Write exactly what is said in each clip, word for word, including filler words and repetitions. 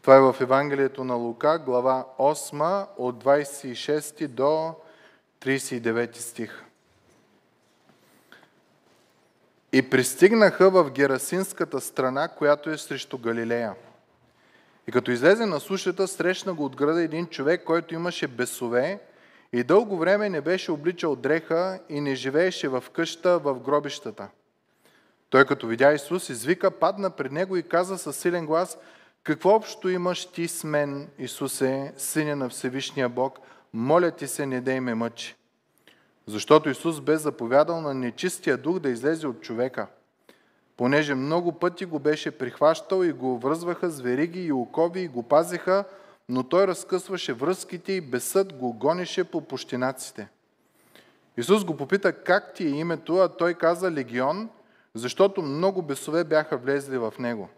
Това е в Евангелието на Лука, глава осма, от двадесет и шести до тридесет и девети стих. И пристигнаха в Герасинската страна, която е срещу Галилея. И като излезе на сушата, срещна го от града един човек, който имаше бесове и дълго време не беше обличал дреха и не живееше в къща в гробищата. Той като видя Исус, извика, падна пред него и каза със силен глас: какво общо имаш ти с мен, Исусе, Сине на Всевишния Бог? Моля ти се, не дей ме мъчи. Защото Исус бе заповядал на нечистия дух да излезе от човека, понеже много пъти го беше прихващал и го връзваха с вериги и окови и го пазеха, но той разкъсваше връзките и без съд го гонеше по пущинаците. Исус го попита как ти е името, а той каза Легион, защото много бесове бяха влезли в него.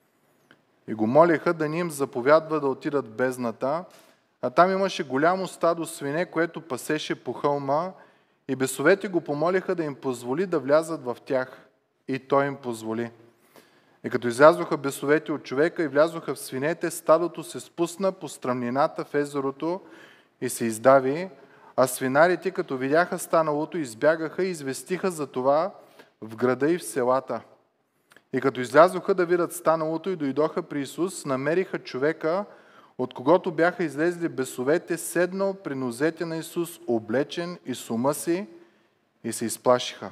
И го молиха да ни им заповядва да отидат в бездната, а там имаше голямо стадо свине, което пасеше по хълма, и бесовете го помолиха да им позволи да влязат в тях. И той им позволи. И като излязоха бесовете от човека и влязоха в свинете, стадото се спусна по стръмнината в езерото и се издави, а свинарите, като видяха станалото, избягаха и известиха за това в града и в селата. И като излязоха да видят станалото и дойдоха при Исус, намериха човека, от когото бяха излезли бесовете, седнал при нозете на Исус, облечен и с ума си, и се изплашиха.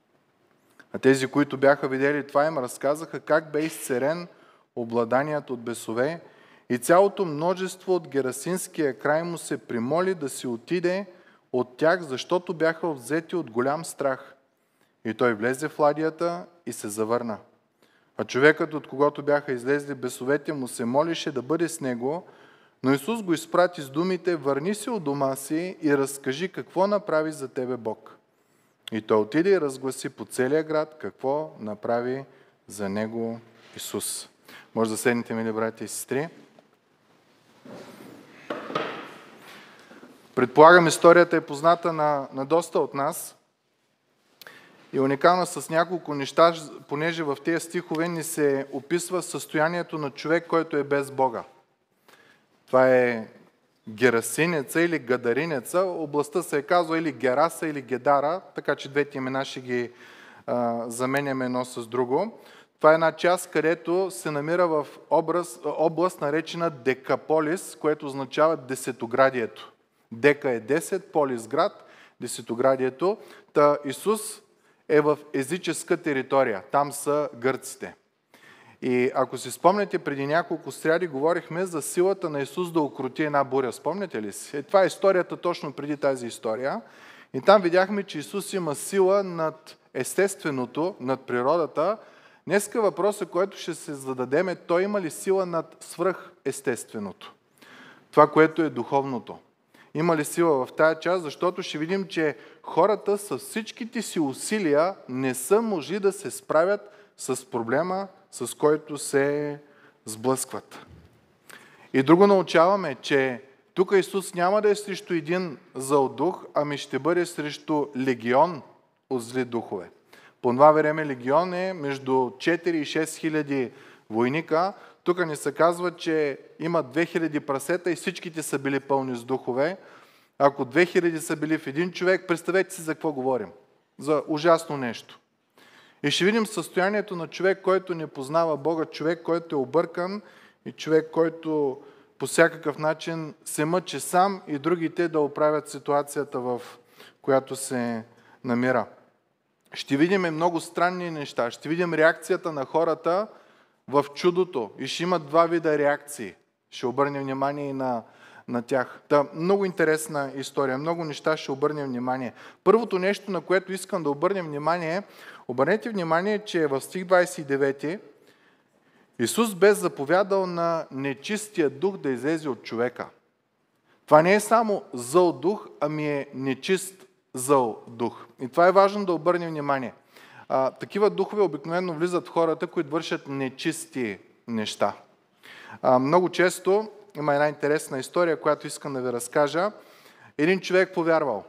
А тези, които бяха видели това, им разказаха как бе изцерен обладаният от бесове, и цялото множество от Герасинския край му се примоли да си отиде от тях, защото бяха взети от голям страх. И той влезе в ладията и се завърна. А човекът, от когото бяха излезли бесовете, му се молише да бъде с него, но Исус го изпрати с думите: върни се от дома си и разкажи какво направи за тебе Бог. И той отиде и разгласи по целия град какво направи за него Исус. Може да седнете, мили братя и сестри. Предполагам, историята е позната на, на доста от нас и уникална с няколко неща, понеже в тези стихове ни се описва състоянието на човек, който е без Бога. Това е Герасинеца или Гадаринеца. Областта се е казва или Гераса, или Гедара, така че двете имена ще ги а, заменяме едно с друго. Това е една част, където се намира в образ, област, наречена Декаполис, което означава десетоградието. Дека е десет, полис град, десетоградието. Та Исус е в езическа територия. Там са гърците. И ако си спомняте, преди няколко сряди говорихме за силата на Исус да укроти една буря. Спомняте ли си? Е, това е историята точно преди тази история. И там видяхме, че Исус има сила над естественото, над природата. Днеска въпросът, който ще се зададем, е: той има ли сила над свръхестественото? Това, което е духовното. Има ли сила в тая част? Защото ще видим, че хората с всичките си усилия не са могли да се справят с проблема, с който се сблъскват. И друго научаваме, че тук Исус няма да е срещу един зъл дух, ами ще бъде срещу легион от зли духове. По това време легион е между четири и шест хиляди войника. Тук ни се казва, че има две хиляди прасета и всичките са били пълни с духове. Ако две хиляди са били в един човек, представете си за какво говорим. За ужасно нещо. И ще видим състоянието на човек, който не познава Бога, човек, който е объркан и човек, който по всякакъв начин се мъчи сам и другите да оправят ситуацията, в която се намира. Ще видим много странни неща. Ще видим реакцията на хората в чудото. И ще има два вида реакции. Ще обърнем внимание и на, на тях. Та, много интересна история. Много неща ще обърнем внимание. Първото нещо, на което искам да обърнем внимание, обърнете внимание, че в стих двадесет и девети Исус бе заповядал на нечистия дух да излезе от човека. Това не е само зъл дух, ами е нечист зъл дух. И това е важно да обърнем внимание. А, такива духове обикновено влизат в хората, които вършат нечисти неща. А, много често има една интересна история, която искам да ви разкажа. Един човек повярвал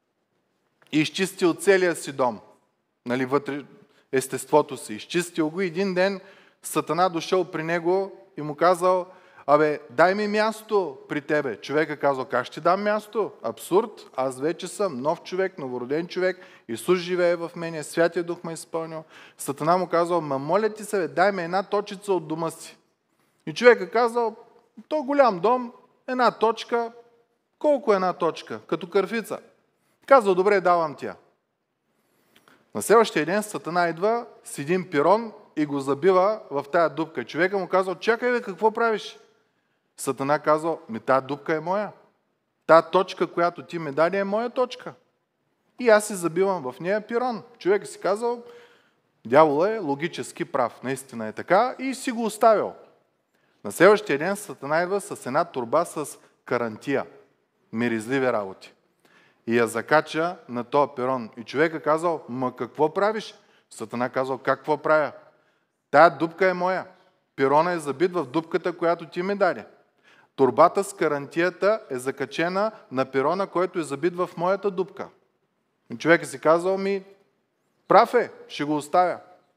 и изчистил целия си дом, нали, вътре естеството си. Изчистил го и един ден Сатана дошъл при него и му казал: Абе, дай ми място при тебе. Човека казал, как ще дам място? Абсурд. Аз вече съм нов човек, новороден човек. Исус живее в мене, Святия Дух ме е изпълнил. Сатана му казал, ма моля ти се, бе, дай ми една точица от дома си. И човека казал, то голям дом, една точка. Колко е една точка? Като кърфица. Казал, добре, давам тя. На следващия ден Сатана идва с един пирон и го забива в тая дупка. Човека му казал, чакай бе, какво правиш? Сатана казал, ми тая дупка е моя. Тая точка, която ти ме даде, е моя точка. И аз си забивам в нея пирон. Човек си казал, дявол е логически прав. Наистина е така и си го оставил. На следващия ден Сатана идва с една торба с карантия. Миризливи работи. И я закача на този пирон. И човека казал, ма какво правиш? Сатана казал, какво правя? Тая дупка е моя. Пирона е забит в дупката, която ти ми даде. Торбата с карантията е закачена на пирона, който е забит в моята дупка. И човекът си казал, ми прав е, ще го оставя.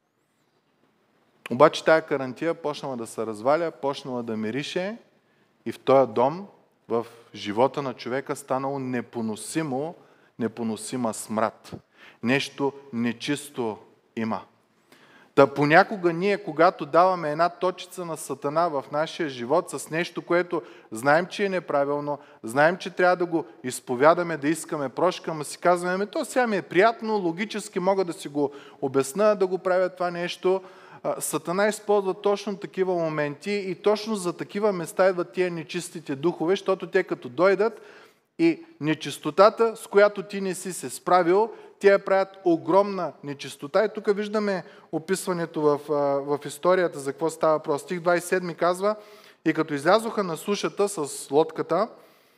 Обаче тая карантия почнала да се разваля, почнала да мирише и в този дом, в живота на човека станало непоносимо, непоносима смрад. Нещо нечисто има. Та понякога ние, когато даваме една точица на Сатана в нашия живот с нещо, което знаем, че е неправилно, знаем, че трябва да го изповядаме, да искаме прошка, ама си казваме, ами то сега ми е приятно, логически мога да си го обясна, да го правя това нещо. Сатана използва точно такива моменти и точно за такива места идват тия нечистите духове, защото те като дойдат и нечистотата, с която ти не си се справил, те правят огромна нечистота. И тук виждаме описването в, в историята за какво става въпрос. Стих двадесет и седми казва, и като излязоха на сушата с лодката,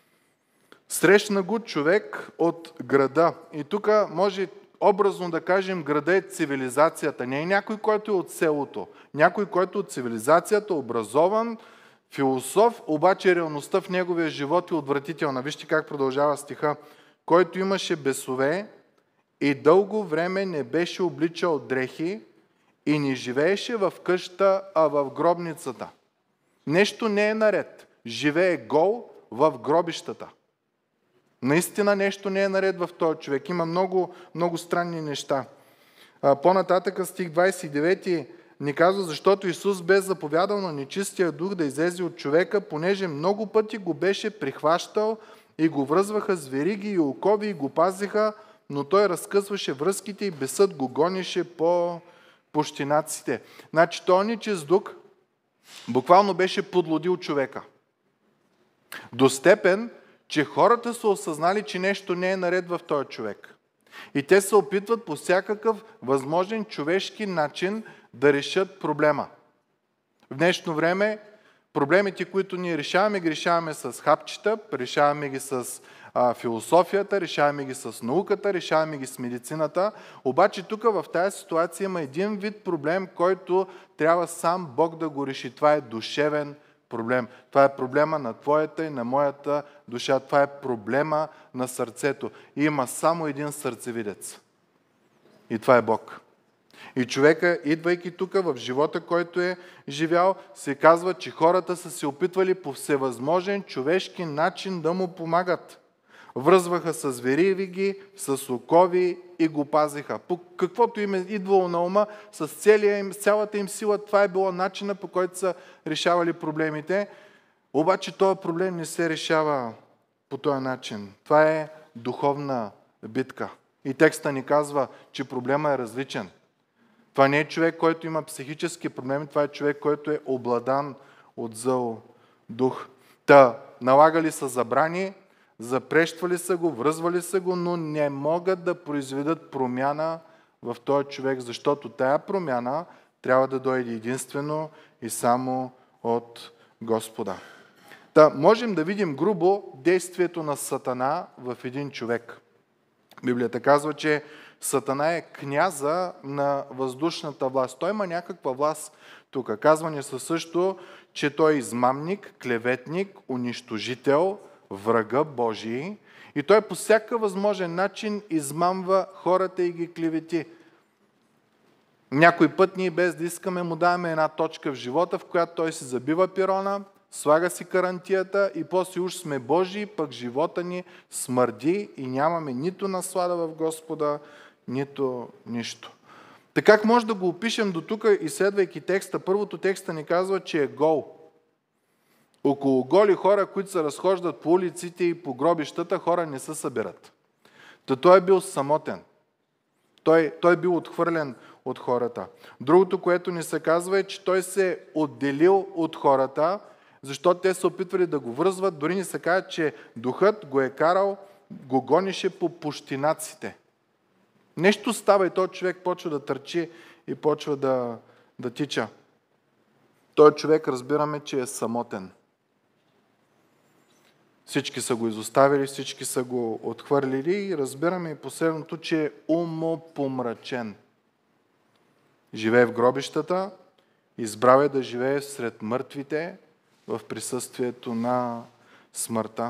срещна го човек от града. И тук може образно да кажем, града е цивилизацията. Не е някой, който е от селото. Някой, който е от цивилизацията, образован, философ, обаче реалността в неговия живот е отвратителна. Вижте как продължава стиха. Който имаше бесове и дълго време не беше обличал дрехи и не живееше в къща, а в гробницата. Нещо не е наред. Живее гол в гробищата. Наистина нещо не е наред в този човек. Има много, много странни неща. По-нататъка стих двадесет и девети ни казва, защото Исус бе заповядал на нечистия дух да излезе от човека, понеже много пъти го беше прихващал и го връзваха с вериги и окови и го пазиха, но той разкъсваше връзките и бесът го гонеше по пущинаците. Значи този нечист дух буквално беше подлудил човека. До степен, че хората са осъзнали, че нещо не е наред в този човек. И те се опитват по всякакъв възможен човешки начин да решат проблема. В днешно време проблемите, които ние решаваме, ги решаваме с хапчета, решаваме ги с а, философията, решаваме ги с науката, решаваме ги с медицината. Обаче тук в тази ситуация има един вид проблем, който трябва сам Бог да го реши. Това е душевен проблем. Това е проблема на твоята и на моята душа. Това е проблема на сърцето. И има само един сърцевидец. И това е Бог. И човека, идвайки тук в живота, който е живял, се казва, че хората са се опитвали по всевъзможен човешки начин да му помагат. Връзваха с вериги, с окови и го пазиха. По каквото им е идвало на ума, с целия им, цялата им сила, това е било начина, по който са решавали проблемите. Обаче този проблем не се решава по този начин. Това е духовна битка. И текста ни казва, че проблема е различен. Това не е човек, който има психически проблеми, това е човек, който е обладан от зъл дух. Та, налагали са забрани, запрещвали са го, връзвали са го, но не могат да произведат промяна в този човек, защото тая промяна трябва да дойде единствено и само от Господа. Та, можем да видим грубо действието на Сатана в един човек. Библията казва, че Сатана е княза на въздушната власт. Той има някаква власт тук. Казва ни със също, че той е измамник, клеветник, унищожител, врага Божий и той по всяка възможен начин измамва хората и ги клевети. Някой път ние без да искаме му даваме една точка в живота, в която той си забива пирона, слага си карантията и после уж сме Божии, пък живота ни смърди и нямаме нито наслада в Господа, нито нищо. Така как може да го опишем до тук, изследвайки текста? Първото текста ни казва, че е гол. Около голи хора, които се разхождат по улиците и по гробищата, хора не се събират. Та той е бил самотен. Той, той е бил отхвърлен от хората. Другото, което ни се казва, е, че той се е отделил от хората, защото те се опитвали да го връзват. Дори ни се казва, че духът го е карал, го гонише по пущинаците. Нещо става и този човек почва да търчи и почва да, да тича. Той човек разбираме, че е самотен. Всички са го изоставили, всички са го отхвърлили и разбираме и последното, че е умопомрачен. Живее в гробищата, избрал е да живее сред мъртвите в присъствието на смъртта.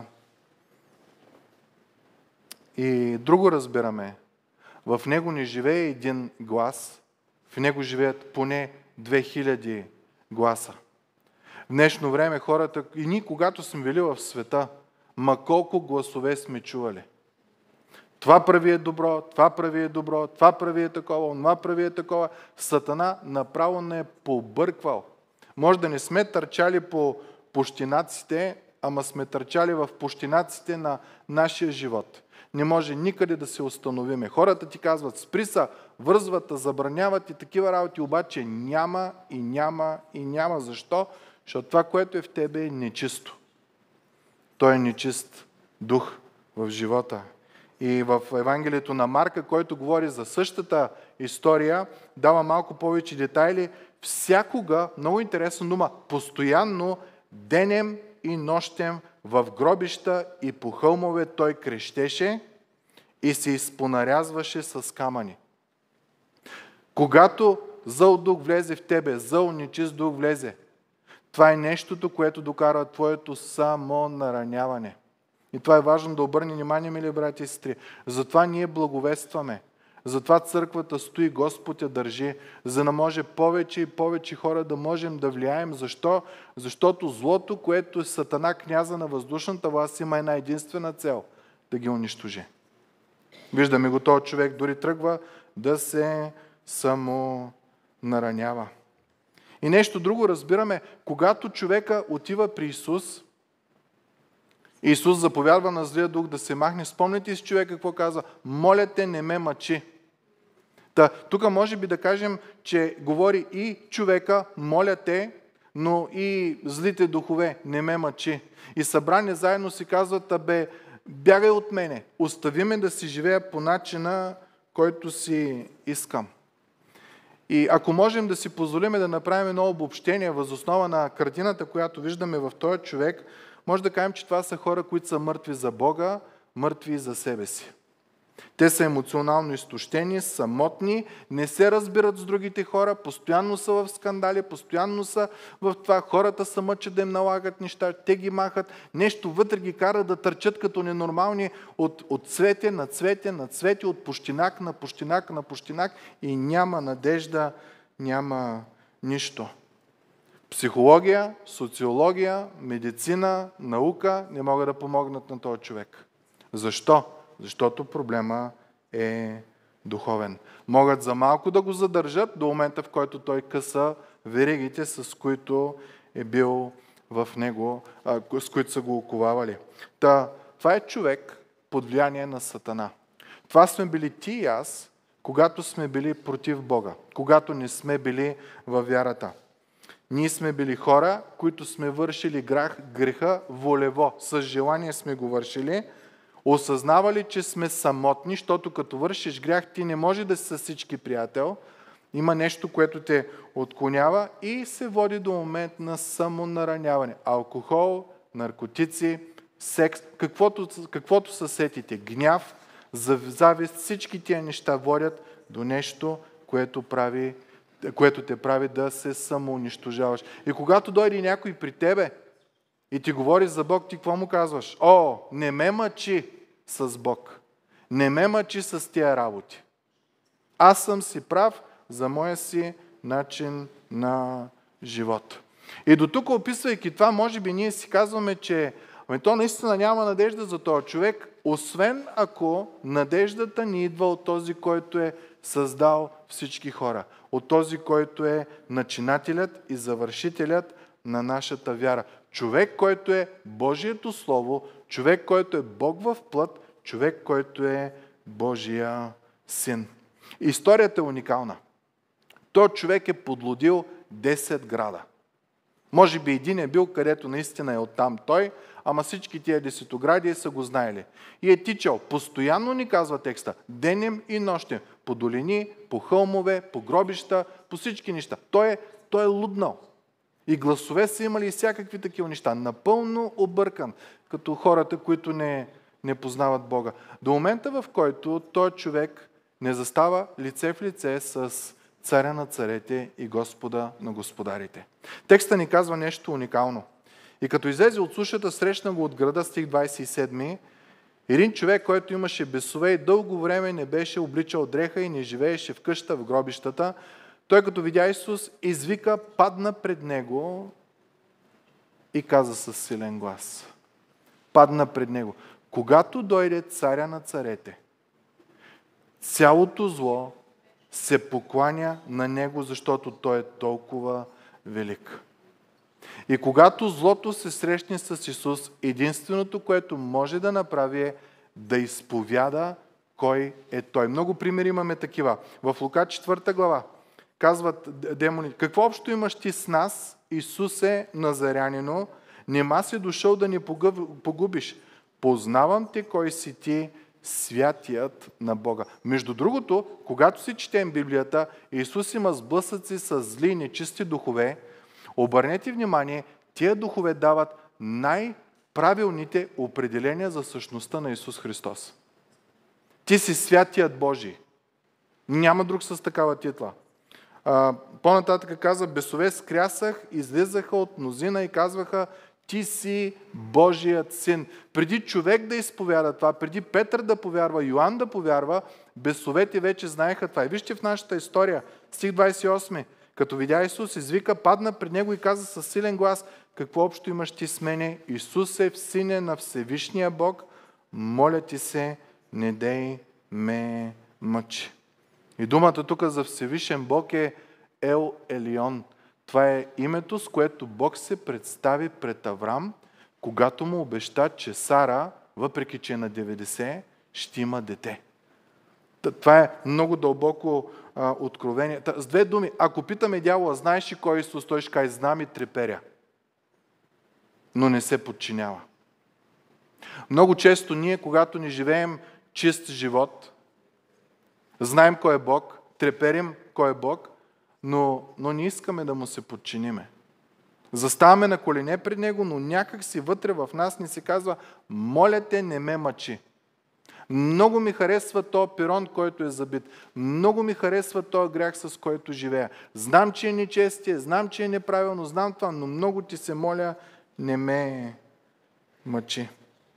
И друго разбираме. В него не живее един глас, в него живеят поне две хиляди гласа. В днешно време хората, и ние когато сме били в света, ма колко гласове сме чували. Това прави е добро, това прави е добро, това прави е такова, това прави е такова. Сатана направо не е побърквал. Може да не сме търчали по пущинаците, ама сме търчали в пущинаците на нашия живот. Не може никъде да се установиме. Хората ти казват, спри са, връзват, забраняват и такива работи, обаче няма и няма и няма. Защо? Защото това, което е в тебе, е нечисто. Той е нечист дух в живота. И в Евангелието на Марка, който говори за същата история, дава малко повече детайли. Всякога, много интересна дума, постоянно, денем и нощем в гробища и по хълмове той крещеше и се изпонарязваше с камъни. Когато зъл дух влезе в тебе, зъл нечист дух влезе, това е нещото, което докара твоето самонараняване. И това е важно да обърне внимание, мили брати и сестри. Затова ние благовестваме. Затова църквата стои, Господ я държи, за да може повече и повече хора да можем да влияем. Защо? Защото злото, което е Сатана, княза на въздушната власт, има една единствена цел – да ги унищожи. Виждаме го, този човек дори тръгва да се самонаранява. И нещо друго разбираме, когато човека отива при Исус, Исус заповядва на злия дух да се махне. Спомните си човека какво казва? Моля те, не ме мъчи. Та, тук може би да кажем, че говори и човека, моля те, но и злите духове, не ме мъчи. И събрани заедно си казват, абе, бягай от мене, остави ме да си живея по начина, който си искам. И ако можем да си позволим да направим едно обобщение въз основа на картината, която виждаме в този човек, може да кажем, че това са хора, които са мъртви за Бога, мъртви за себе си. Те са емоционално изтощени, самотни, не се разбират с другите хора, постоянно са в скандали, постоянно са в това. Хората се мъчат да им налагат неща, те ги махат, нещо вътре ги кара да търчат като ненормални от, от цвете на цвете на цвете, от пущинак на пущинак на пущинак и няма надежда, няма нищо. Психология, социология, медицина, наука не могат да помогнат на този човек. Защо? Защото проблема е духовен. Могат за малко да го задържат до момента, в който той къса веригите, с които е бил в него, с които са го оковавали. Та, това е човек под влияние на Сатана. Това сме били ти и аз, когато сме били против Бога, когато не сме били във вярата. Ние сме били хора, които сме вършили грях, греха волево. С желание сме го вършили. Осъзнавали, че сме самотни, защото като вършиш грях, ти не може да си с всички приятел. Има нещо, което те отклонява и се води до момент на самонараняване. Алкохол, наркотици, секс, каквото, каквото се сетите, гняв, завист, всички тия неща водят до нещо, което прави което те прави да се самоунищожаваш. И когато дойде някой при тебе и ти говори за Бог, ти какво му казваш? О, не ме мъчи с Бог. Не ме мъчи с тия работи. Аз съм си прав за моя си начин на живот. И до тук, описвайки това, може би ние си казваме, че ами то наистина няма надежда за този човек, освен ако надеждата ни идва от този, който е създал всички хора. От този, който е начинателят и завършителят на нашата вяра. Човек, който е Божието Слово, човек, който е Бог в плът, човек, който е Божия Син. Историята е уникална. Той човек е подлудил десет града. Може би един е бил, където наистина е оттам той, ама всички тия десетоградия са го знаели. И е тичал, постоянно ни казва текста, денем и нощем, по долини, по хълмове, по гробища, по всички неща. Той е, той е луднал. И гласове са имали и всякакви такива неща. Напълно объркан, като хората, които не, не познават Бога. До момента, в който той човек не застава лице в лице с царя на царете и Господа на господарите. Текста ни казва нещо уникално. И като излезе от сушата, срещна го от града, стих двадесет и седми, един човек, който имаше бесове и дълго време не беше обличал дреха и не живееше в къща, в гробищата, той като видя Исус, извика, падна пред него и каза със силен глас. Падна пред него. Когато дойде царя на царете, цялото зло се покланя на него, защото той е толкова велик. И когато злото се срещне с Исус, единственото, което може да направи е да изповяда кой е Той. Много примери имаме такива. В Лука четвърта глава казват демони, какво общо имаш ти с нас, Исусе Назарянино, нема си дошъл да ни погубиш. Познавам те кой си ти, святият на Бога. Между другото, когато си четем Библията, Исус има сблъсъци с зли и нечисти духове. Обърнете внимание, тия духове дават най-правилните определения за същността на Исус Христос. Ти си святият Божий. Няма друг с такава титла. А, по-нататък каза, бесове скрясах, излизаха от мнозина и казваха, ти си Божият Син. Преди човек да изповяда това, преди Петър да повярва, Йоан да повярва, бесовете вече знаеха това. И вижте в нашата история, стих двадесет и осми. Като видя Исус, извика, падна пред него и каза със силен глас, какво общо имаш ти с мене? Исус е в Сине на Всевишния Бог, моля ти се, не дей ме мъчи. И думата тук за Всевишен Бог е Ел Елион. Това е името, с което Бог се представи пред Аврам, когато му обеща, че Сара, въпреки че е на деветдесет, ще има дете. Това е много дълбоко а, откровение. С две думи, ако питаме дявола, знаеш ли кой е Исус, той ще каже, знам и треперя. Но не се подчинява. Много често ние, когато не живеем чист живот, знаем кой е Бог, треперим кой е Бог, но, но не искаме да му се подчиниме. Заставаме на колене пред Него, но някак си вътре в нас ни се казва, моля те, не ме мъчи. Много ми харесва този пирон, който е забит. Много ми харесва този грях, с който живея. Знам, че е нечестие, знам, че е неправилно, знам това, но много ти се моля, не ме мъчи.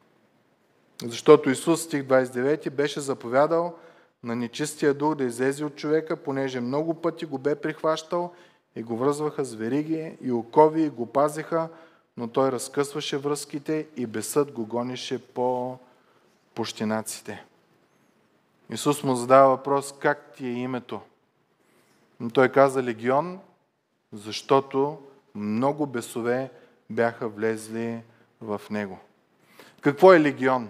Защото Исус, стих двадесет и девети, беше заповядал на нечистия дух да излезе от човека, понеже много пъти го бе прихващал и го връзваха с вериги и окови и го пазеха, но той разкъсваше връзките и бесът го гонеше по пущинаците. Исус му задава въпрос, как ти е името? Но той каза легион, защото много бесове бяха влезли в него. Какво е легион?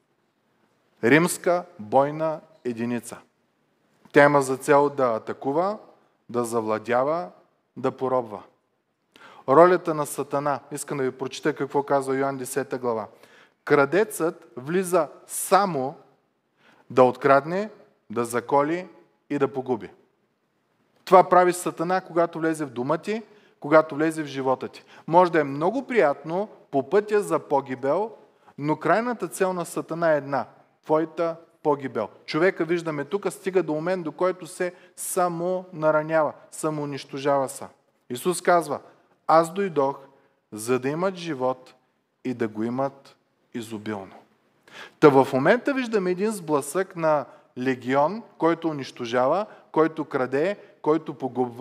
Римска бойна единица. Тя има за цел да атакува, да завладява, да поробва. Ролята на Сатана, искам да ви прочета какво казва Йоан десета глава. Крадецът влиза само да открадне, да заколи и да погуби. Това прави Сатана, когато влезе в дома ти, когато влезе в живота ти. Може да е много приятно по пътя за погибел, но крайната цел на Сатана е една – твоята погибел. Човека, виждаме тук, стига до момент, до който се само наранява, самоунищожава се. Исус казва, аз дойдох, за да имат живот и да го имат изобилно. Та в момента виждаме един сблъсък на легион, който унищожава, който краде, който погубва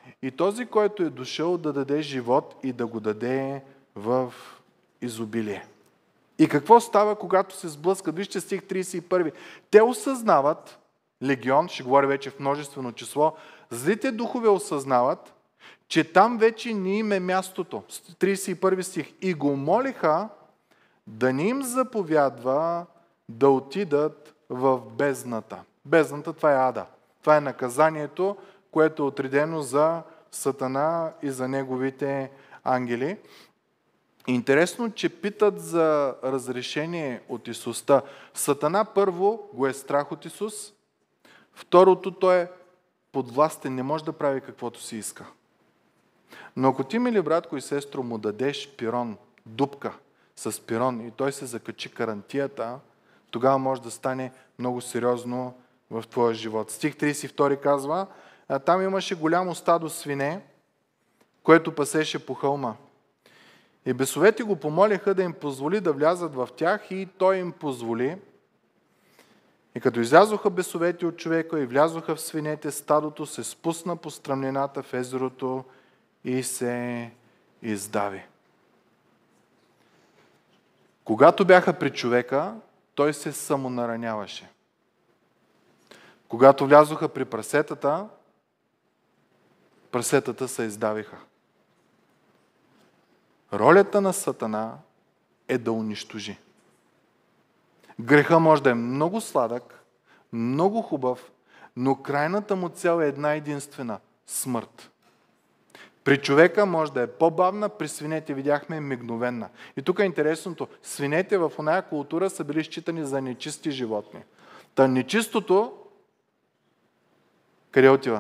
и този, който е дошъл да даде живот и да го даде в изобилие. И какво става, когато се сблъскат? Вижте стих тридесет и първи. Те осъзнават, легион, ще говоря вече в множествено число, злите духове осъзнават, че там вече не им е мястото. тридесет и първи стих. И го молиха да не им заповядва да отидат в бездната. Бездната, това е ада. Това е наказанието, което е отредено за Сатана и за неговите ангели. Интересно, че питат за разрешение от Исуста. Сатана първо го е страх от Исус. Второто, той е подвластен, не може да прави каквото си иска. Но ако ти, мили братко и сестро, му дадеш пирон, дупка с пирон и той се закачи карантията, тогава може да стане много сериозно в твоя живот. Стих тридесет и втори казва, а там имаше голямо стадо свине, което пасеше по хълма. И бесовете го помолиха да им позволи да влязат в тях и той им позволи. И като излязоха бесовете от човека и влязоха в свинете, стадото се спусна по стръмнината в езерото и се издави. Когато бяха при човека, той се самонараняваше. Когато влязоха при прасетата, прасетата се издавиха. Ролята на Сатана е да унищожи. Греха може да е много сладък, много хубав, но крайната му цел е една единствена – смърт. При човека може да е по-бавна, при свинете видяхме мигновенна. И тук е интересното. Свинете в оная култура са били считани за нечисти животни. Та нечистото, къде отива?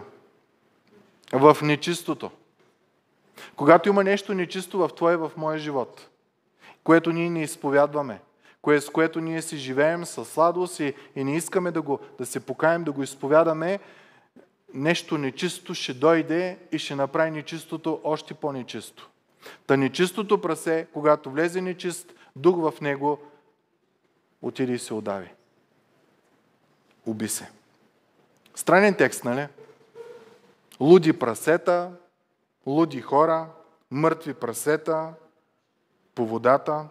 В нечистото. Когато има нещо нечисто в твоя и в моя живот, което ние не изповядваме, кое, с което ние си живеем със сладост и, и не искаме да, го, да се покаем, да го изповядаме, нещо нечисто ще дойде и ще направи нечистото още по-нечисто. Та нечистото прасе, когато влезе нечист дух в него, отиде и се удави. Уби се. Странен текст, нали? Луди прасета, луди хора, мъртви прасета по водата.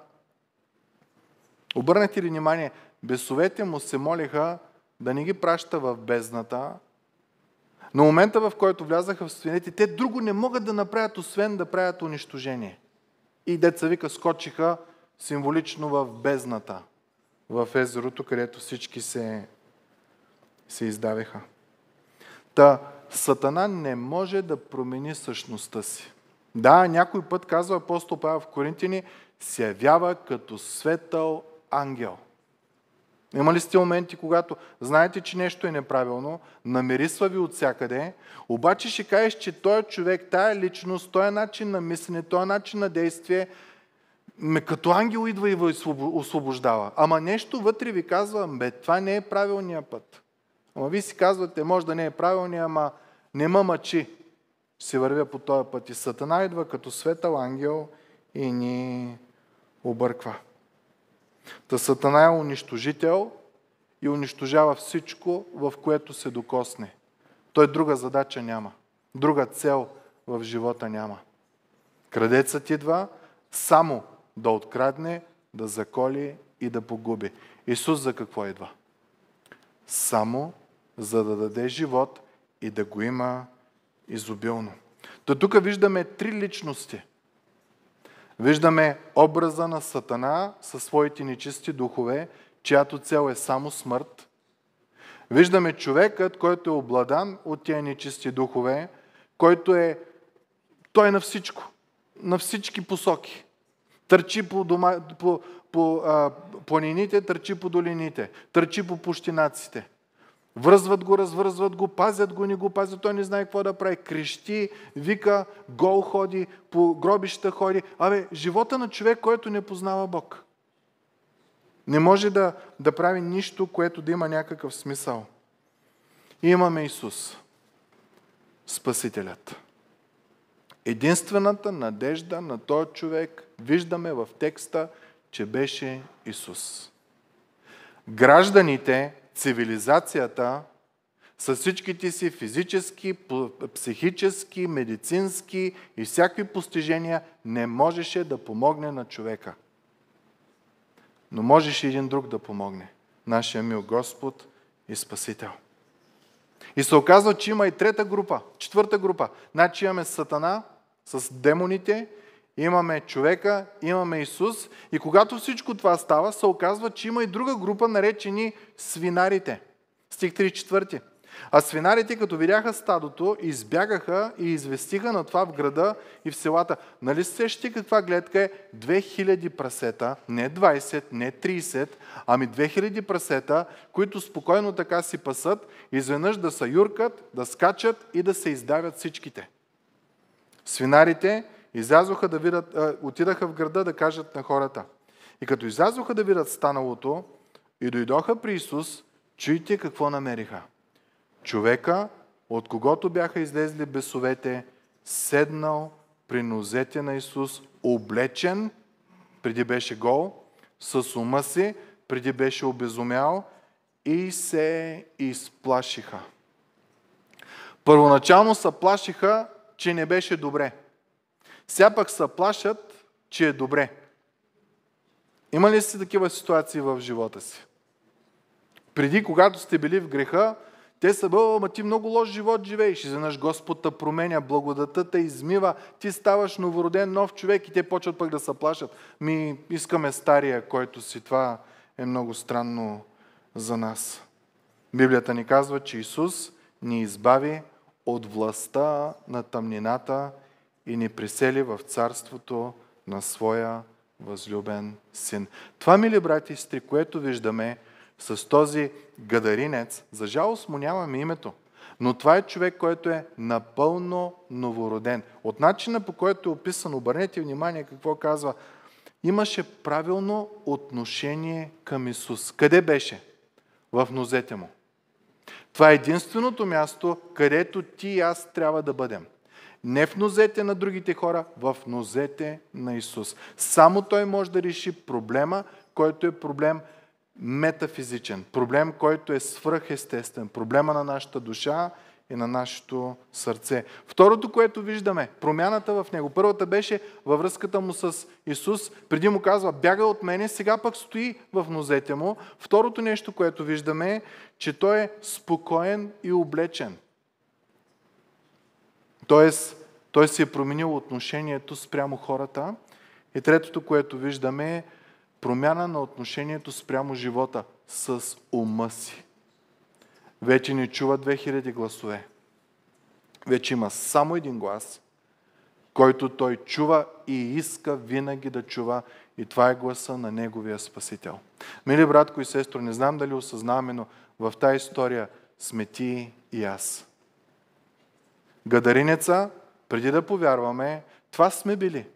Обърнете ли внимание, бесовете му се молиха да не ги праща в бездната. На момента, в който влязаха в свинете, те друго не могат да направят, освен да правят унищожение. И деца вика скочиха символично в бездната, в езерото, където всички се, се издавиха. Та Сатана не може да промени същността си. Да, някой път, казва апостол Павел в Коринтини, се явява като светъл ангел. Има ли сте моменти, когато знаете, че нещо е неправилно, намирисва ви от всякъде, обаче ще кажеш, че този човек, тая личност, този начин на мислене, този начин на действие, като ангел идва и ви освобождава. Ама нещо вътре ви казва, бе, това не е правилният път. Ама вие си казвате, може да не е правилният, ама не ма мъчи. Се вървя по този път. И Сатана идва като светъл ангел и ни обърква. Та Сатана е унищожител и унищожава всичко, в което се докосне. Той друга задача няма. Друга цел в живота няма. Крадецът идва само да открадне, да заколи и да погуби. Исус за какво идва? Само за да даде живот и да го има изобилно. То тук виждаме три личности. Виждаме образа на Сатана със своите нечисти духове, чиято цел е само смърт. Виждаме човекът, който е обладан от тия нечисти духове, който е, той е на всичко, на всички посоки. Търчи по, дома, по, по а, планините, търчи по долините, търчи по пущинаците. Връзват го, развързват го, пазят го, не го пазят, той не знае какво да прави. Крещи, вика, гол ходи, по гробища ходи. Абе, живота на човек, който не познава Бог. Не може да, да прави нищо, което да има някакъв смисъл. И имаме Исус, Спасителят. Единствената надежда на този човек виждаме в текста, че беше Исус. Гражданите, цивилизацията с всичките си физически, психически, медицински и всякакви постижения не можеше да помогне на човека. Но можеше един друг да помогне. Нашия мил Господ и Спасител. И се оказва, че има и трета група, четвърта група. Значи имаме Сатана с демоните, имаме човека, имаме Исус. И когато всичко това става, се оказва, че има и друга група, наречени свинарите. Стих тридесет и четвърти. А свинарите, като видяха стадото, избягаха и известиха на това в града и в селата. Нали се сещате каква гледка е? две хиляди прасета, не двайсет, не трийсет, ами две хиляди прасета, които спокойно така си пасат, изведнъж да се юркат, да скачат и да се издавят всичките. Свинарите излязоха да видят, а, отидаха в града да кажат на хората. И като излязоха да видят станалото и дойдоха при Исус, чуйте какво намериха. Човека, от когото бяха излезли бесовете, седнал при нозете на Исус, облечен, преди беше гол, с ума си, преди беше обезумял, и се изплашиха. Първоначално се плашиха, че не беше добре. Сега пък се плашат, че е добре. Има ли си такива ситуации в живота си? Преди, когато сте били в греха, те са, бъл, ама ти много лош живот живееш. Изведнъж Господ те променя, благодата те измива, ти ставаш новороден нов човек и те почват пък да се плашат. Ми искаме стария, който си. Това е много странно за нас. Библията ни казва, че Исус ни избави от властта на тъмнината и ни присели в царството на своя възлюбен син. Това, мили брати и сестри, което виждаме с този гадаринец, за жалост му нямаме името, но това е човек, който е напълно новороден. От начина, по който е описан, обърнете внимание какво казва, имаше правилно отношение към Исус. Къде беше? В нозете му. Това е единственото място, където ти и аз трябва да бъдем. Не в нозете на другите хора, в нозете на Исус. Само Той може да реши проблема, който е проблем метафизичен, проблем, който е свръхестествен, проблема на нашата душа и на нашето сърце. Второто, което виждаме, промяната в него. Първата беше във връзката му с Исус. Преди му казва, бяга от мене, сега пък стои в нозете му. Второто нещо, което виждаме е, че той е спокоен и облечен. Тоест, той си е променил отношението спрямо хората. И третото, което виждаме е промяна на отношението спрямо живота с ума си. Вече не чува две хиляди гласове. Вече има само един глас, който той чува и иска винаги да чува. И това е гласа на неговия Спасител. Мили братко и сестро, не знам дали осъзнаваме, но в тази история сме ти и аз. Гадаринеца, преди да повярваме, това сме били.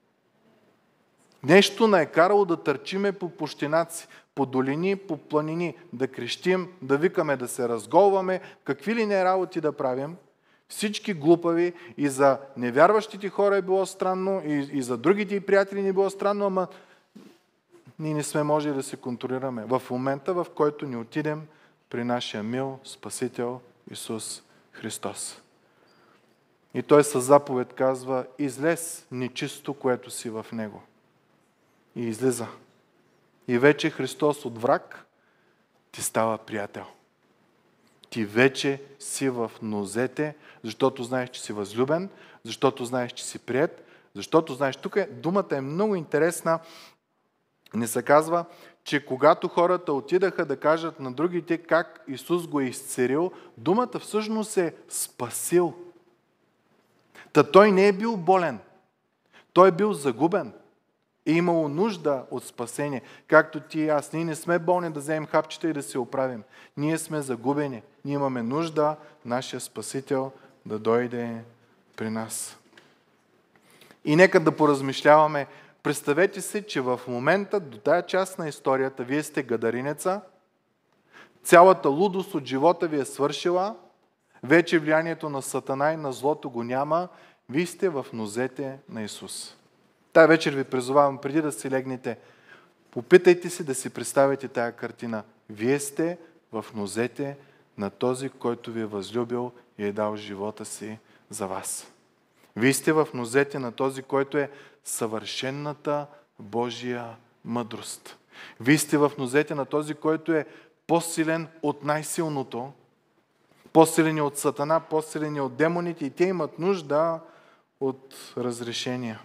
Нещо не е карало да търчиме по пущинаци, по долини, по планини, да крещим, да викаме, да се разголваме, какви ли не работи да правим. Всички глупави, и за невярващите хора е било странно, и, и за другите и приятели не е било странно, ама ние не сме можели да се контролираме. В момента, в който ни отидем при нашия мил Спасител Исус Христос. И Той със заповед казва, излез нечисто, което си в Него. И излиза. И вече Христос от враг ти става приятел. Ти вече си в нозете, защото знаеш, че си възлюбен, защото знаеш, че си приет, защото знаеш, тук е, думата е много интересна. Не се казва, че когато хората отидаха да кажат на другите как Исус го е изцелил, думата всъщност е спасил. Та той не е бил болен. Той е бил загубен. И имало нужда от спасение. Както ти и аз. Ние не сме болни да вземем хапчета и да се оправим. Ние сме загубени. Ние имаме нужда нашия Спасител да дойде при нас. И нека да поразмишляваме. Представете се, че в момента до тая част на историята вие сте гадаринеца, цялата лудост от живота ви е свършила, вече влиянието на Сатана и на злото го няма, вие сте в нозете на Исус. Тая вечер ви призовавам, преди да си легнете, попитайте си да си представите тая картина. Вие сте в нозете на този, който ви е възлюбил и е дал живота си за вас. Вие сте в нозете на този, който е съвършенната Божия мъдрост. Вие сте в нозете на този, който е по-силен от най-силното, по-силен от Сатана, по-силен от демоните, и те имат нужда от разрешения.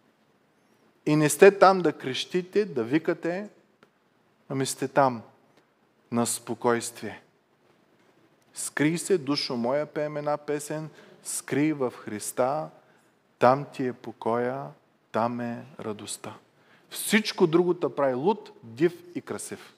И не сте там да крещите, да викате, ами сте там на спокойствие. Скрий се, душо моя, пеем една песен, скрий в Христа, там ти е покоя, там е радостта. Всичко друго те прави луд, див и красив.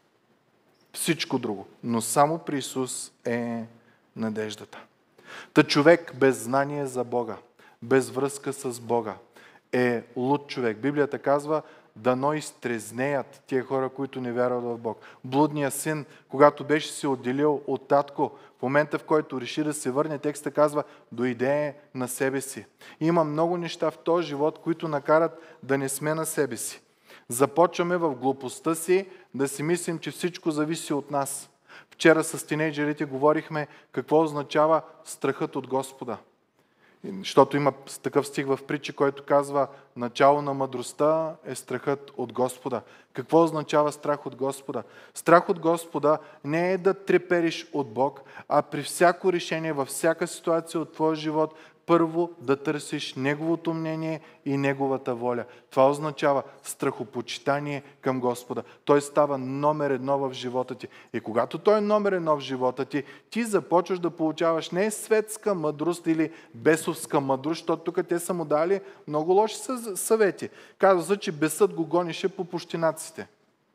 Всичко друго. Но само при Исус е надеждата. Та човек без знание за Бога, без връзка с Бога, е луд човек. Библията казва, дано изтрезнеят тия хора, които не вярват в Бог. Блудният син, когато беше се отделил от татко, в момента в който реши да се върне, текста казва, дойде на себе си. И има много неща в този живот, които накарат да не сме на себе си. Започваме в глупостта си да си мислим, че всичко зависи от нас. Вчера с тинейджерите говорихме какво означава страхът от Господа. Защото има такъв стих в притчи, който казва, начало на мъдростта е страхът от Господа. Какво означава страх от Господа? Страх от Господа не е да трепериш от Бог, а при всяко решение, във всяка ситуация от твоя живот, първо да търсиш Неговото мнение и Неговата воля. Това означава страхопочитание към Господа. Той става номер едно в живота ти. И когато Той е номер едно в живота ти, ти започваш да получаваш не светска мъдрост или бесовска мъдрост, защото тук те са му дали много лоши съвети. Казва се, че бесът го гонише по пущинаците.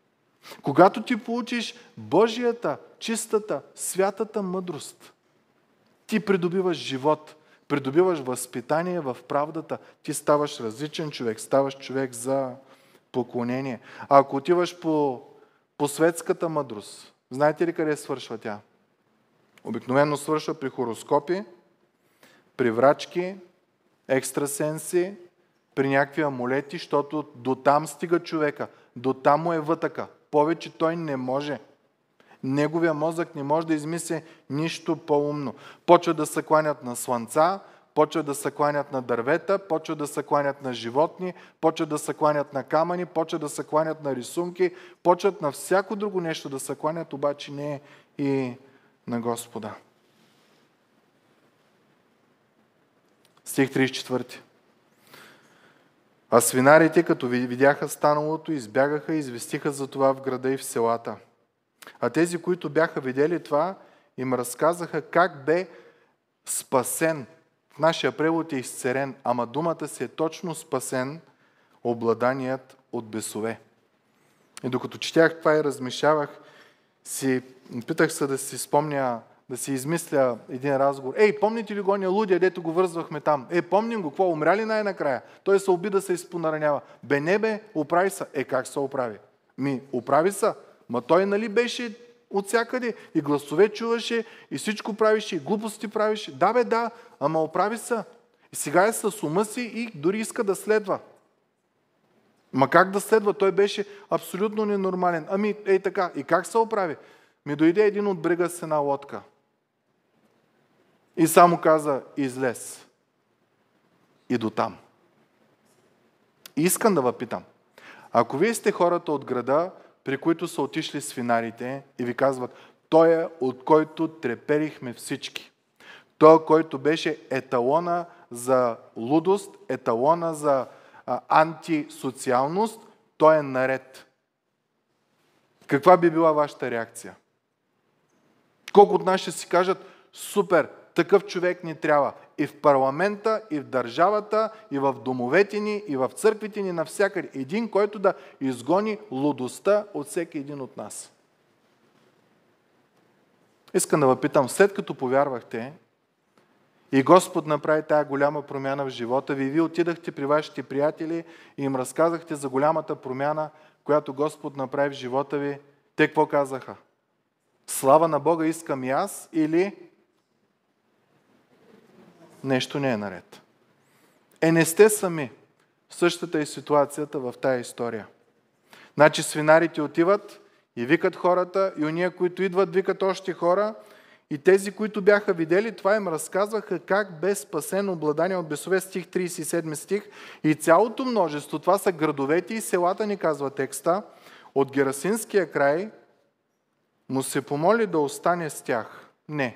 Когато ти получиш Божията, чистата, святата мъдрост, ти придобиваш живот, придобиваш възпитание в правдата, ти ставаш различен човек, ставаш човек за поклонение. А ако отиваш по, по светската мъдрост, знаете ли къде свършва тя? Обикновено свършва при хороскопи, при врачки, екстрасенси, при някакви амулети, защото до там стига човека, до там му е вътъка. Повече той не може. Неговия мозък не може да измисли нищо по-умно. Почва да се кланят на слънца, почва да се кланят на дървета, почва да се кланят на животни, почва да се кланят на камъни, почва да се кланят на рисунки, почват на всяко друго нещо да се кланят, обаче не и на Господа. Стих тридесет и четвърти. А свинарите, като видяха станалото, избягаха и известиха за това в града и в селата. А тези, които бяха видели това, им разказаха как бе спасен. В нашия превод е изцерен, ама думата си е точно спасен, обладаният от бесове. И докато четях това и размишлявах, си, питах се да си спомня, да си измисля един разговор. Ей, помните ли го ония лудия, дето го вързвахме там? Е, помним го, какво, умря ли най-накрая? Той се оби да се изпонаранява. Бе, не бе, оправи се. Е, как се оправи? Ми, оправи се. Ма той нали беше от всякъде и гласове чуваше и всичко правише и глупости правише. Да бе, да, ама оправи се. И сега е с ума си и дори иска да следва. Ма как да следва? Той беше абсолютно ненормален. Ами, ей така, и как се оправи? Ми дойде един от брега с една лодка. И само каза, излез. И до там. И искам да ви питам. Ако вие сте хората от града, при които са отишли свинарите и ви казват, той е от който треперихме всички. Той, който беше еталона за лудост, еталона за а, антисоциалност, той е наред. Каква би била вашата реакция? Колко от нас ще си кажат, супер, такъв човек ни трябва. И в парламента, и в държавата, и в домовете ни, и в църквите ни, навсякъде. Един, който да изгони лудостта от всеки един от нас. Искам да ви питам, след като повярвахте и Господ направи тая голяма промяна в живота ви, вие отидахте при вашите приятели и им разказахте за голямата промяна, която Господ направи в живота ви, те какво казаха? Слава на Бога искам и аз или нещо не е наред. Е, не сте сами. Същата е ситуацията в тая история. Значи свинарите отиват и викат хората, и уния, които идват, викат още хора, и тези, които бяха видели това, им разказваха как бе спасен обладание от бесове, стих тридесет и седми стих, и цялото множество, това са градовете и селата, ни казва текста, от Герасинския край, му се помоли да остане с тях. Не.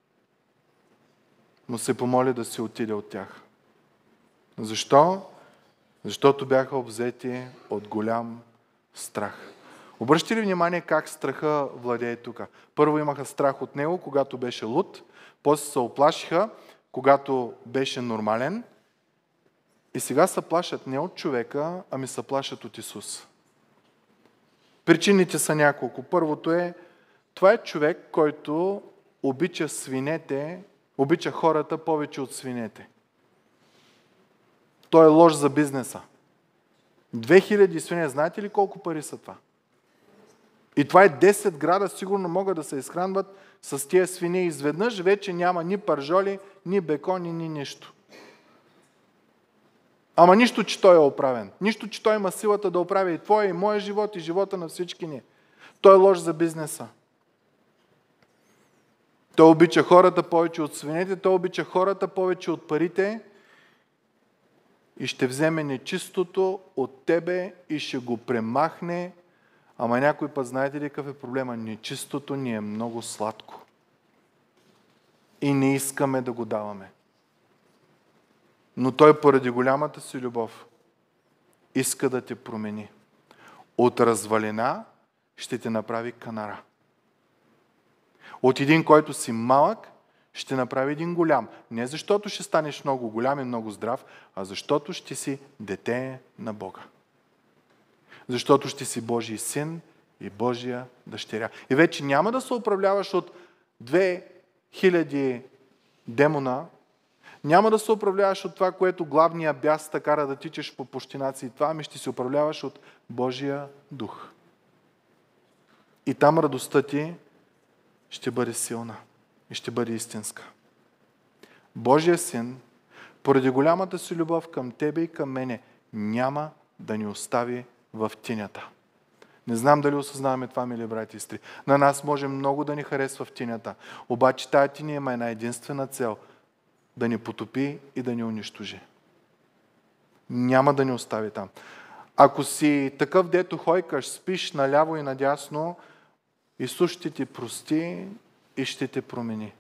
Му се помоли да се отиде от тях. Защо? Защото бяха обзети от голям страх. Обръщате ли внимание как страха владее тук? Първо имаха страх от него, когато беше луд, после се оплашиха, когато беше нормален, и сега се плашат не от човека, ами се плашат от Исус. Причините са няколко. Първото е, това е човек, който обича свинете, обича хората повече от свинете. Той е лош за бизнеса. две хиляди свине, знаете ли колко пари са това? И това е десет града, сигурно могат да се изхранват с тия свине. Изведнъж вече няма ни пържоли, ни бекони, ни нищо. Ама нищо, че той е оправен. Нищо, че той има силата да оправи и твоя, и моя живот, и живота на всички ни. Той е лош за бизнеса. Той обича хората повече от свинете, той обича хората повече от парите и ще вземе нечистото от тебе и ще го премахне. Ама някой път, знаете ли какъв е проблема? Нечистото ни е много сладко. И не искаме да го даваме. Но той поради голямата си любов иска да те промени. От развалина ще те направи канара. От един, който си малък, ще направи един голям. Не защото ще станеш много голям и много здрав, а защото ще си дете на Бога. Защото ще си Божий син и Божия дъщеря. И вече няма да се управляваш от две хиляди демона, няма да се управляваш от това, което главния бяс те кара да тичаш по пущинаци и това, ами ще се управляваш от Божия дух. И там радостта ти ще бъде силна и ще бъде истинска. Божия син, поради голямата си любов към тебе и към мене, няма да ни остави в тинята. Не знам дали осъзнаваме това, мили брати и сестри. На нас може много да ни харесва в тинята, обаче тая тиня има една единствена цел – да ни потопи и да ни унищожи. Няма да ни остави там. Ако си такъв, дето хойкаш, спиш наляво и надясно, Исус ще ти прости и ще те промени.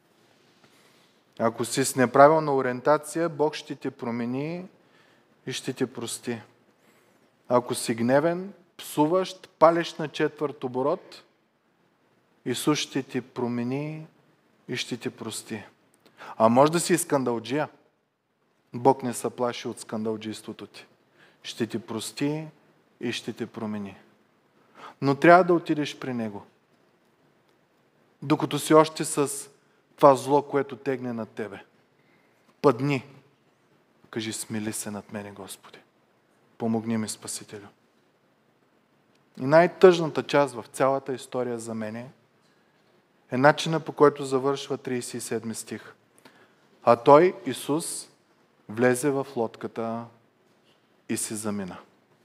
Ако си с неправилна ориентация, Бог ще те промени и ще те прости. Ако си гневен, псуващ, палеш на четвърт оборот, Исус ще ти промени и ще те прости. А може да си скандалджия. Бог не се плаши от скандалджийството ти. Ще ти прости и ще те промени. Но трябва да отидеш при Него. Докато си още с това зло, което тегне над тебе. Падни. Кажи, смили се над мене, Господи. Помогни ми, Спасителю. И най-тъжната част в цялата история за мене е начина, по който завършва тридесет и седми стих. А той, Исус, влезе в лодката и се замина.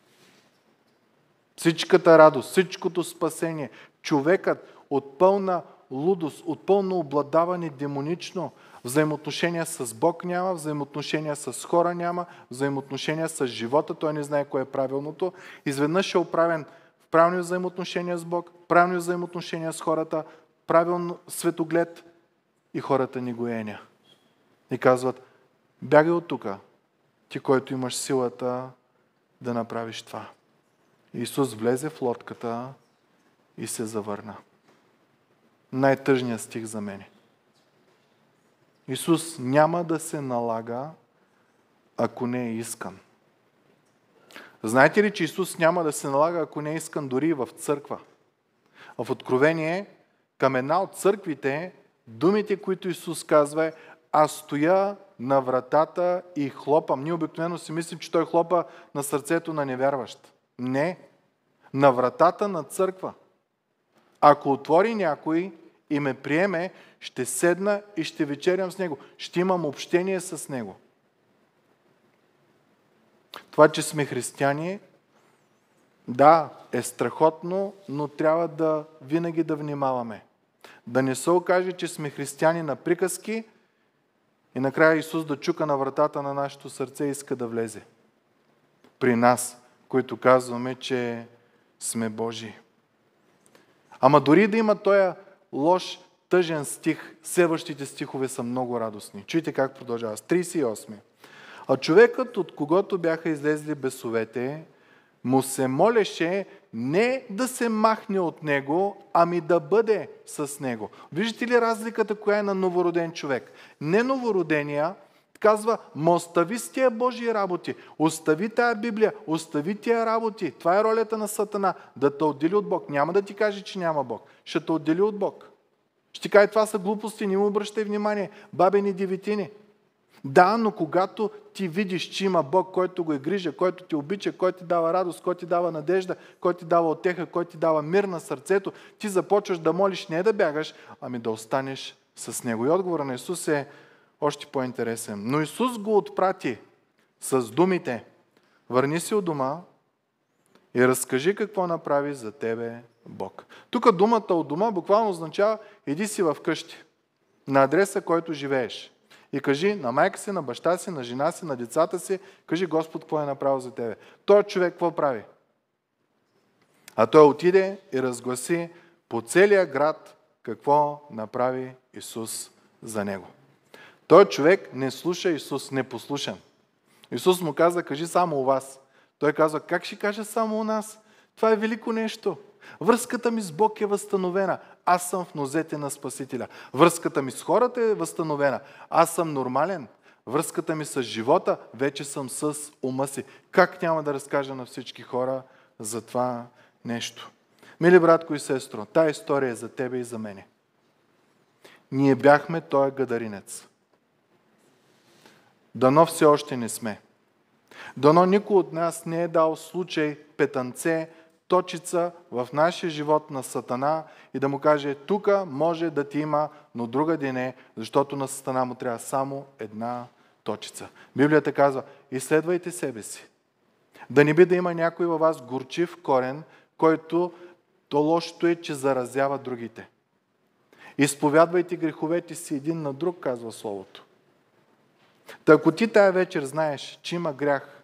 Всичката радост, всичкото спасение, човекът от пълна лудост, от пълно обладаване демонично, взаимоотношения с Бог няма, взаимоотношения с хора няма, взаимоотношения с живота, той не знае кое е правилното. Изведнъж е оправен в правилни взаимоотношения с Бог, правилни взаимоотношения с хората, правилно светоглед и хората ни гоеня. И казват, бягай от тук, ти, който имаш силата да направиш това. Исус влезе в лодката и се завърна. Най-тъжният стих за мене. Исус няма да се налага, ако не е искан. Знаете ли, че Исус няма да се налага, ако не е искан дори и в църква? В Откровение, към една от църквите, думите, които Исус казва е, аз стоя на вратата и хлопам. Ние обикновено си мислим, че той хлопа на сърцето на невярващ. Не. На вратата на църква. Ако отвори някой и ме приеме, ще седна и ще вечерям с него. Ще имам общение с него. Това, че сме християни, да, е страхотно, но трябва да винаги да внимаваме. Да не се окаже, че сме християни на приказки и накрая Исус да чука на вратата на нашето сърце и иска да влезе при нас, които казваме, че сме Божии. Ама дори да има този лош, тъжен стих, следващите стихове са много радостни. Чуйте как продължава. С тридесет и осми. А човекът, от когото бяха излезли бесовете, му се молеше не да се махне от него, ами да бъде с него. Виждате ли разликата, коя е на новороден човек? Не новородения казва, ма остави с тия Божии работи, остави тая Библия, остави тия работи. Това е ролята на Сатана, да те отдели от Бог. Няма да ти каже, че няма Бог. Ще те отдели от Бог. Ще ти каже, това са глупости, не му обръщай внимание. Бабени деветини. Да, но когато ти видиш, че има Бог, който го е грижа, който ти обича, който ти дава радост, който ти дава надежда, който ти дава утеха, който ти дава мир на сърцето, ти започваш да молиш не да бягаш, ами да останеш с него. И отговорът на Исус е още по-интересен. Но Исус го отпрати с думите: върни се от дома и разкажи какво направи за тебе Бог. Тук думата от дома буквално означава иди си в къщи, на адреса, който живееш. И кажи на майка си, на баща си, на жена си, на децата си, кажи Господ какво е направил за тебе. Той човек какво прави? А той отиде и разгласи по целия град какво направи Исус за него. Той човек не слуша Исус, непослушен. Исус му каза, кажи само у вас. Той казва, как ще кажа само у нас? Това е велико нещо. Връзката ми с Бог е възстановена. Аз съм в нозете на Спасителя. Връзката ми с хората е възстановена. Аз съм нормален. Връзката ми с живота, вече съм с ума си. Как няма да разкажа на всички хора за това нещо? Мили братко и сестро, тая история е за тебе и за мене. Ние бяхме този гадаринец. Дано все още не сме. Дано никой от нас не е дал случай, петънце, точица в нашия живот на Сатана и да му каже, тук може да ти има, но другаде не, защото на Сатана му трябва само една точица. Библията казва, изследвайте себе си. Да не би да има някой във вас горчив корен, който то лошото е, че заразява другите. Изповядвайте греховете си един на друг, казва Словото. Та ако ти тая вечер знаеш, че има грях,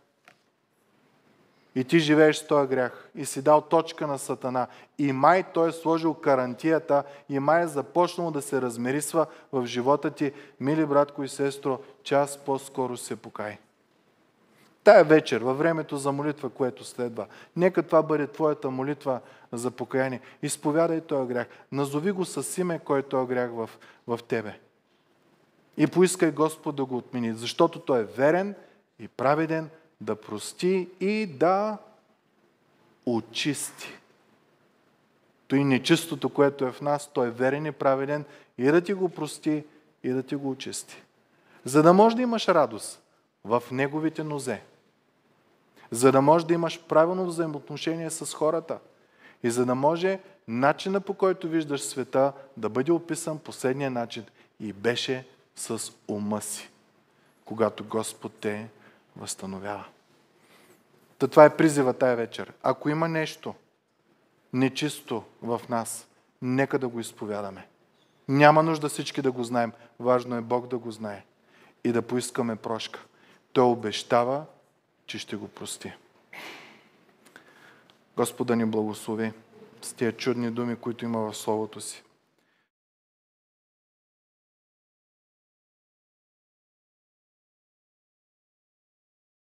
и ти живееш с този грях и си дал точка на Сатана и май той е сложил карантията и май е започнал да се размерисва в живота ти, мили братко и сестро, час по-скоро се покай. Тая вечер, във времето за молитва, което следва, нека това бъде твоята молитва за покаяние. Изповядай този грях. Назови го с име, кой е този грях в, в тебе. И поискай Господ да го отмени, защото той е верен и праведен, да прости и да очисти. Той нечистото, което е в нас, той е верен и праведен и да ти го прости и да ти го очисти. За да можеш да имаш радост в неговите нозе, за да можеш да имаш правилно взаимоотношение с хората и за да може начина, по който виждаш света, да бъде описан последния начин и беше с ума си, когато Господ те възстановява. Та това е призива тая вечер. Ако има нещо нечисто в нас, нека да го изповядаме. Няма нужда всички да го знаем. Важно е Бог да го знае и да поискаме прошка. Той обещава, че ще го прости. Господ да ни благослови с тия чудни думи, които има в Словото си.